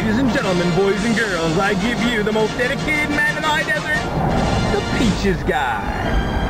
Ladies and gentlemen, boys and girls, I give you the most dedicated man in the high desert, the Peaches Guy.